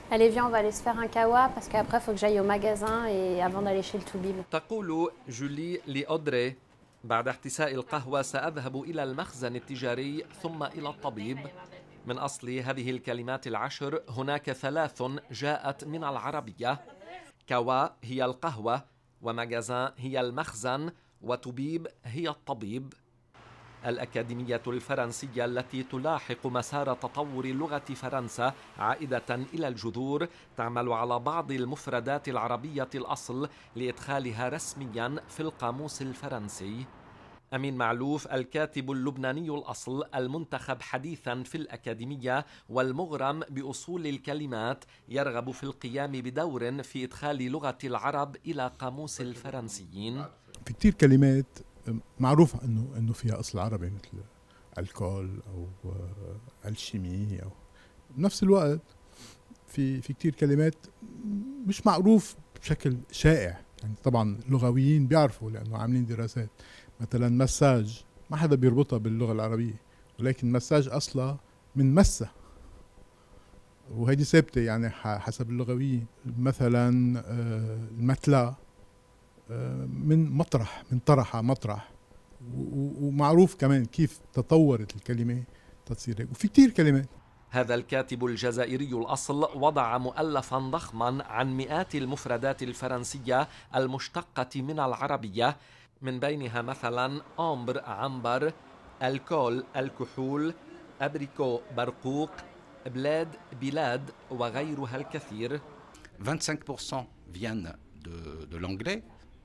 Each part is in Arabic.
Allez, viens, on va aller se faire un kawa parce qu'après, il faut que j'aille au magasin et avant d'aller chez le Toubib. تقول جولي لأودري: بعد احتساء القهوة سأذهب إلى المخزن التجاري ثم إلى الطبيب. من أصل هذه الكلمات العشر هناك ثلاث جاءت من العربية: كوا هي القهوة، ومجازان هي المخزن، وطبيب هي الطبيب. الأكاديمية الفرنسية التي تلاحق مسار تطور لغة فرنسا عائدة إلى الجذور تعمل على بعض المفردات العربية الأصل لإدخالها رسميا في القاموس الفرنسي. أمين معلوف الكاتب اللبناني الأصل المنتخب حديثا في الأكاديمية والمغرم بأصول الكلمات يرغب في القيام بدور في إدخال لغة العرب إلى قاموس الفرنسيين. في كتير كلمات معروف انه فيها اصل عربي، مثل الكول او الشيمي، او بنفس الوقت في كتير كلمات مش معروف بشكل شائع. يعني طبعا لغويين بيعرفوا لانه عاملين دراسات. مثلا مساج ما حدا بيربطها باللغه العربيه، ولكن مساج اصلها من مسه، وهيدي ثابته يعني حسب اللغويين. مثلا المتلا من مطرح، من طرح مطرح، ومعروف كمان كيف تطورت الكلمة تصير هيك. وفي كتير كلمات. هذا الكاتب الجزائري الأصل وضع مؤلفا ضخما عن مئات المفردات الفرنسية المشتقة من العربية، من بينها مثلا أمبر عنبر، الكول الكحول، أبريكو برقوق، بلاد بلاد، وغيرها الكثير. 25% viennent de l'anglais,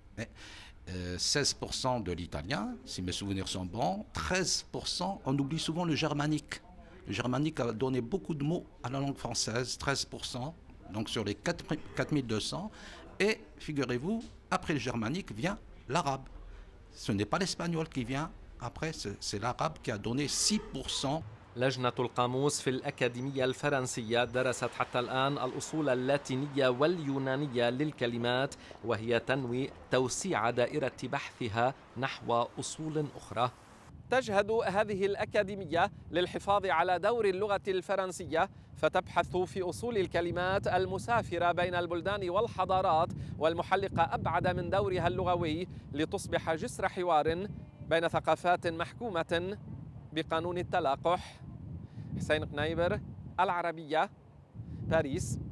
16% de l'italien, si mes souvenirs sont bons, 13%, on oublie souvent le germanique. Le germanique a donné beaucoup de mots à la langue française, 13%, donc sur les 4200. Et figurez-vous, après le germanique vient l'arabe. Ce n'est pas l'espagnol qui vient, après c'est l'arabe qui a donné 6%. لجنة القاموس في الأكاديمية الفرنسية درست حتى الآن الأصول اللاتينية واليونانية للكلمات، وهي تنوي توسيع دائرة بحثها نحو أصول أخرى. تجهد هذه الأكاديمية للحفاظ على دور اللغة الفرنسية، فتبحث في أصول الكلمات المسافرة بين البلدان والحضارات والمحلقة أبعد من دورها اللغوي، لتصبح جسر حوار بين ثقافات محكومة بقانون التلاقح. حسين قنيبر، العربية، باريس.